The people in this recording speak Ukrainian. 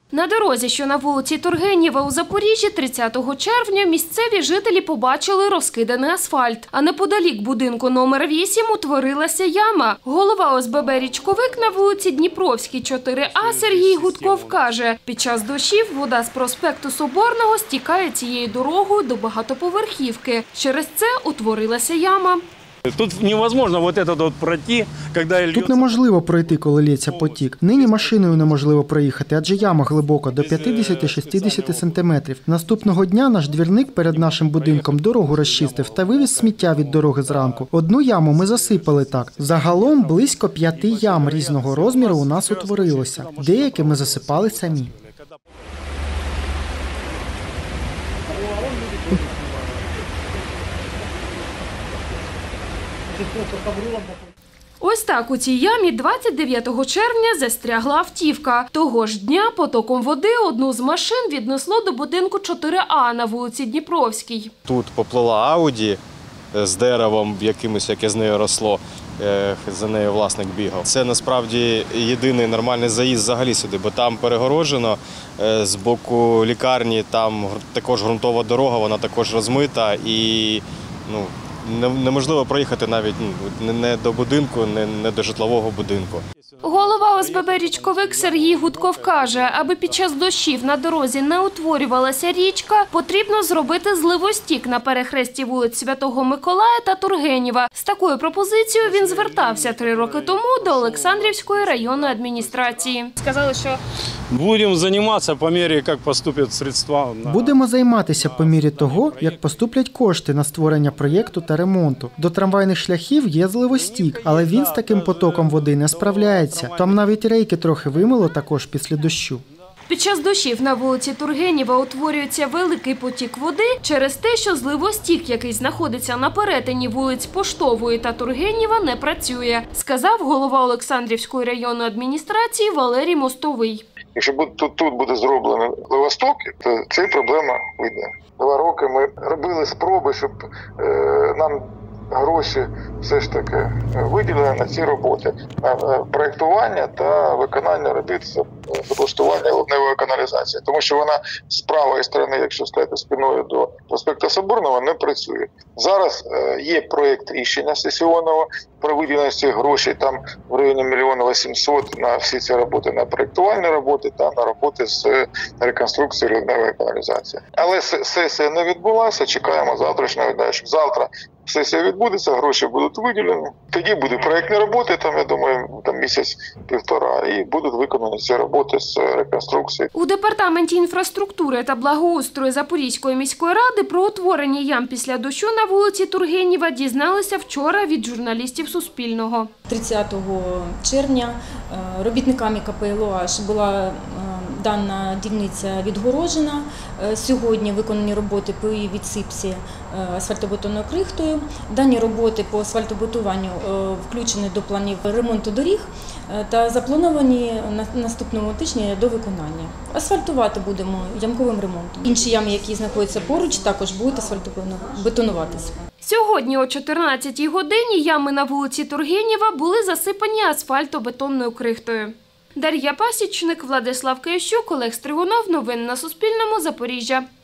На дорозі, що на вулиці Тургенєва у Запоріжжі, 30 червня місцеві жителі побачили розкиданий асфальт. А неподалік будинку номер 8 утворилася яма. Голова ОСББ «Річковик» на вулиці Дніпровській, 4А Сергій Гудков каже, під час дощів вода з проспекту Соборного стікає цією дорогою до багатоповерхівки. Через це утворилася яма. Тут невозможно пройти, коли... Тут неможливо пройти, коли лється потік. Нині машиною неможливо проїхати, адже яма глибока до 50-60 сантиметрів. Наступного дня наш двірник перед нашим будинком дорогу розчистив та вивіз сміття від дороги зранку. Одну яму ми засипали так. Загалом близько 5 ям різного розміру у нас утворилося. Деякі ми засипали самі. Ось так у цій ямі 29 червня застрягла автівка. Того ж дня потоком води одну з машин віднесло до будинку 4А на вулиці Дніпровській. Тут поплила Ауді з деревом якимось, яке з нею росло. За нею власник бігав. Це насправді єдиний нормальний заїзд взагалі сюди, бо там перегороджено, з боку лікарні там також ґрунтова дорога, вона також розмита і неможливо проїхати навіть не до будинку, не до житлового будинку. Голова ОСББ «Річковик» Сергій Гудков каже, аби під час дощів на дорозі не утворювалася річка, потрібно зробити зливостік на перехресті вулиць Святого Миколая та Тургенєва. З такою пропозицією він звертався 3 роки тому до Олександрівської районної адміністрації. Сказали, що будемо займатися по мірі, як поступлять средства. Будемо займатися по мірі того, як поступлять кошти на створення проєкту та ремонту. До трамвайних шляхів є зливостік, але він з таким потоком води не справляється. Там навіть рейки трохи вимило також після дощу. Під час дощів на вулиці Тургенєва утворюється великий потік води через те, що зливостік, який знаходиться на перетині вулиць Поштової та Тургенєва, не працює, сказав голова Олександрівської районної адміністрації Валерій Мостовий. Якщо тут буде зроблено зливостоки, то ця проблема вийде. 2 роки ми робили спроби, щоб нам гроші все ж таки виділили на ці роботи, на проєктування та виконання робіт з облаштування ливневої каналізації. Тому що вона з правої сторони, якщо стати спиною до проспекту Соборного, не працює. Зараз є проєкт рішення сесійного про виділення цих грошей, там в районі 1 800 000 на всі ці роботи, на проєктувальні роботи та на роботи з реконструкції ливневої каналізації. Але сесія не відбулася, чекаємо завтрашнього дня, щоб завтра сесія відбудеться, гроші будуть виділені. Тоді будуть проєктні роботи, я думаю, місяць-півтора, і будуть виконані ці роботи з реконструкції. У Департаменті інфраструктури та благоустрою Запорізької міської ради про утворення ям після дощу на вулиці Тургенєва дізналися вчора від журналістів Суспільного. 30 червня робітниками КП «ЛОАЖ» була дана дільниця відгороджена. Сьогодні виконані роботи по її відсипці асфальтобетонною крихтою. Дані роботи по асфальтобетуванню включені до планів ремонту доріг та заплановані на наступному тижні до виконання. Асфальтувати будемо ямковим ремонтом. Інші ями, які знаходяться поруч, також будуть асфальтобетонуватися. Сьогодні о 14-й годині ями на вулиці Тургенєва були засипані асфальтобетонною крихтою. Дар'я Пасічник, Владислав Киящук, Олег Стригунов. Новини на Суспільному. Запоріжжя.